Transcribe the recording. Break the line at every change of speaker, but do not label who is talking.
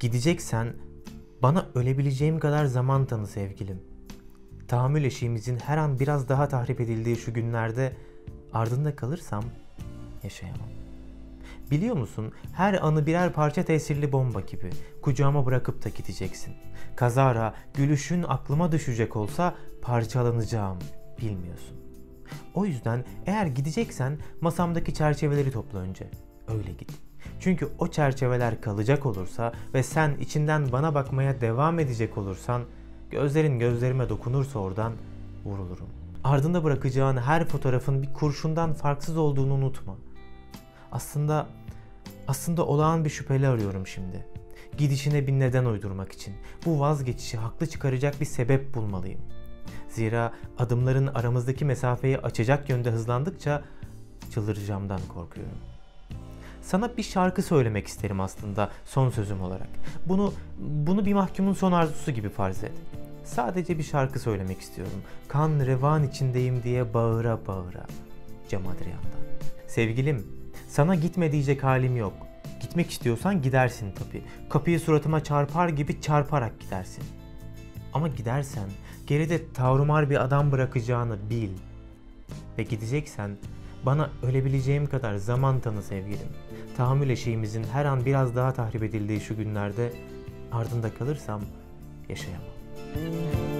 Gideceksen bana ölebileceğim kadar zaman tanı sevgilim. Tahammül eşiğimizin her an biraz daha tahrip edildiği şu günlerde ardında kalırsam yaşayamam. Biliyor musun, her anı birer parça tesirli bomba gibi kucağıma bırakıp da gideceksin. Kazara gülüşün aklıma düşecek olsa parçalanacağım, bilmiyorsun. O yüzden eğer gideceksen masamdaki çerçeveleri topla önce. Öyle git. Çünkü o çerçeveler kalacak olursa ve sen içinden bana bakmaya devam edecek olursan, gözlerin gözlerime dokunursa oradan vurulurum. Ardında bırakacağın her fotoğrafın bir kurşundan farksız olduğunu unutma. Aslında olağan bir şüpheli arıyorum şimdi. Gidişine bir neden uydurmak için. Bu vazgeçişi haklı çıkaracak bir sebep bulmalıyım. Zira adımların aramızdaki mesafeyi açacak yönde hızlandıkça çıldıracağımdan korkuyorum. Sana bir şarkı söylemek isterim aslında son sözüm olarak. Bunu bir mahkumun son arzusu gibi farz et. Sadece bir şarkı söylemek istiyorum. Kan revan içindeyim diye bağıra bağıra. Cem Adrian'dan. Sevgilim, sana gitme diyecek halim yok. Gitmek istiyorsan gidersin tabii. Kapıyı suratıma çarpar gibi çarparak gidersin. Ama gidersen geride tavrımar bir adam bırakacağını bil. Ve gideceksen bana ölebileceğim kadar zaman tanı sevgilim. Tahammül eşiğimizin her an biraz daha tahrip edildiği şu günlerde ardında kalırsam yaşayamam.